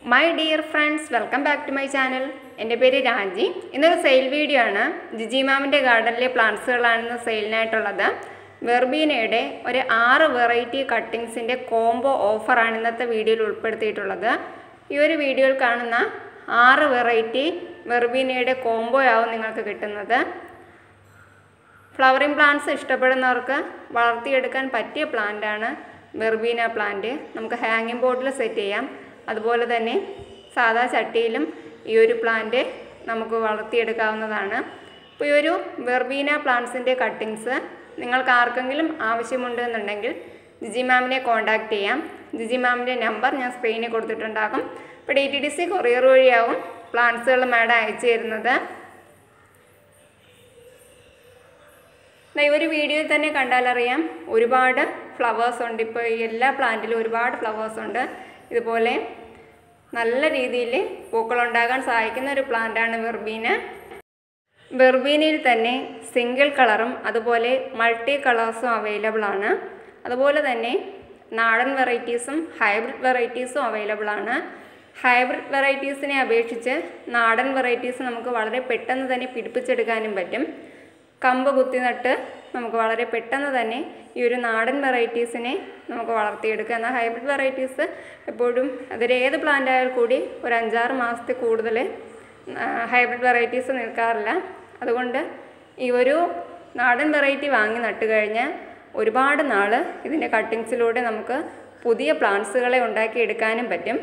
My dear friends, welcome back to my channel. എൻ്റെ പേര് രാജി. ഇന്നൊരു സെയിൽ വീഡിയോ ആണ്. ജിജി മാമിൻ്റെ ഗാർഡനിലെ പ്ലാന്റ്സുകളാണ് സെയിലിനായിട്ടുള്ളത്. വെർബീനയുടെ ഒരു 6 വെറൈറ്റി കട്ടിങ്സിൻ്റെ കോംബോ ഓഫറാണ് ഇന്നത്തെ വീഡിയോയിൽ ഉൾപ്പെടുത്തിയിട്ടുള്ളത്. ഈ ഒരു വീഡിയോയിൽ കാണുന്ന 6 വെറൈറ്റി വെർബീനയുടെ കോംബോ ആവും നിങ്ങൾക്ക് കിട്ടുന്നത്. ഫ്ലവറിംഗ് പ്ലാന്റ്സ് ഇഷ്ടപ്പെടുന്നവർക്ക് വളർത്തിയെടുക്കാൻ പറ്റിയ പ്ലാന്റാണ് വെർബീന പ്ലാന്റ്. നമുക്ക് ഹാങ്ങിങ് ബോർഡിൽ സെറ്റ് ചെയ്യാം. അതുപോലെ തന്നെ സാധാ ചട്ടിയിലും ഈ ഒരു പ്ലാന്റ് നമുക്ക് വളർത്തിയെടുക്കാവുന്നതാണ്. അപ്പോൾ ഈ ഒരു വെർബീന പ്ലാന്റ്സിൻ്റെ കട്ടിങ്സ് നിങ്ങൾക്ക് ആർക്കെങ്കിലും ആവശ്യമുണ്ടെന്നുണ്ടെങ്കിൽ ജിജി മാമിനെ കോൺടാക്റ്റ് ചെയ്യാം. ജിജി മാമിൻ്റെ നമ്പർ ഞാൻ സ്ക്രീനിൽ കൊടുത്തിട്ടുണ്ടാകും. ഇപ്പോൾ DTDC കൊറിയർ വഴിയാവും പ്ലാന്റ്സുകൾ മാഡം അയച്ചു തരുന്നത്. ഈ ഒരു വീഡിയോയിൽ തന്നെ കണ്ടാലറിയാം ഒരുപാട് ഫ്ലവേഴ്സ് ഉണ്ട്. ഇപ്പോൾ ഈ എല്ലാ പ്ലാന്റിലും ഒരുപാട് ഫ്ലവേഴ്സ് ഉണ്ട്. ഇതുപോലെ നല്ല രീതിയിൽ പൂക്കളുണ്ടാകാൻ സഹായിക്കുന്ന ഒരു പ്ലാന്റാണ് വെർബീന. വെർബീനയിൽ തന്നെ സിംഗിൾ കളറും അതുപോലെ മൾട്ടി കളേഴ്സും അവൈലബിൾ ആണ്. അതുപോലെ തന്നെ നാടൻ വെറൈറ്റീസും ഹൈബ്രിഡ് വെറൈറ്റീസും അവൈലബിൾ ആണ്. ഹൈബ്രിഡ് വെറൈറ്റീസിനെ അപേക്ഷിച്ച് നാടൻ വെറൈറ്റീസ് നമുക്ക് വളരെ പെട്ടെന്ന് തന്നെ പിടിപ്പിച്ചെടുക്കാനും പറ്റും. കമ്പ് കുത്തി നട്ട് നമുക്ക് വളരെ പെട്ടെന്ന് തന്നെ ഈ ഒരു നാടൻ വെറൈറ്റീസിനെ നമുക്ക് വളർത്തിയെടുക്കാം. എന്നാൽ ഹൈബ്രിഡ് വെറൈറ്റീസ് എപ്പോഴും അതിലേത് പ്ലാന്റ് ആയാൽ കൂടി ഒരു 5-6 മാസത്തിൽ കൂടുതൽ ഹൈബ്രിഡ് വെറൈറ്റീസ് നിൽക്കാറില്ല. അതുകൊണ്ട് ഈ ഒരു നാടൻ വെറൈറ്റി വാങ്ങി നട്ട് കഴിഞ്ഞാൽ ഒരുപാട് നാൾ ഇതിൻ്റെ കട്ടിങ്സിലൂടെ നമുക്ക് പുതിയ പ്ലാന്റ്സുകളെ ഉണ്ടാക്കിയെടുക്കാനും പറ്റും.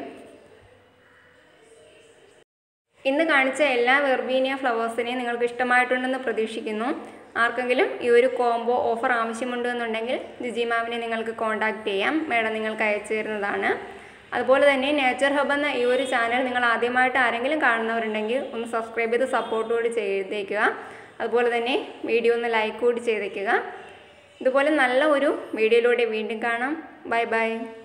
ഇന്ന് കാണിച്ച എല്ലാ വെർബീനിയ ഫ്ലവേഴ്സിനെയും നിങ്ങൾക്ക് ഇഷ്ടമായിട്ടുണ്ടെന്ന് പ്രതീക്ഷിക്കുന്നു. ആർക്കെങ്കിലും ഈ ഒരു കോംബോ ഓഫർ ആവശ്യമുണ്ടെന്നുണ്ടെങ്കിൽ ജിജി മാമിനെ നിങ്ങൾക്ക് കോൺടാക്റ്റ് ചെയ്യാം. മേഡം നിങ്ങൾക്ക് അയച്ചു തരുന്നതാണ്. അതുപോലെ തന്നെ നേച്ചർ ഹബ് എന്ന ഈ ഒരു ചാനൽ നിങ്ങൾ ആദ്യമായിട്ട് ആരെങ്കിലും കാണുന്നവരുണ്ടെങ്കിൽ ഒന്ന് സബ്സ്ക്രൈബ് ചെയ്ത് സപ്പോർട്ട് കൂടി ചെയ്തേക്കുക. അതുപോലെ തന്നെ വീഡിയോ ഒന്ന് ലൈക്ക് കൂടി ചെയ്തേക്കുക. ഇതുപോലെ നല്ല ഒരു വീഡിയോയിലൂടെ വീണ്ടും കാണാം. Bye by.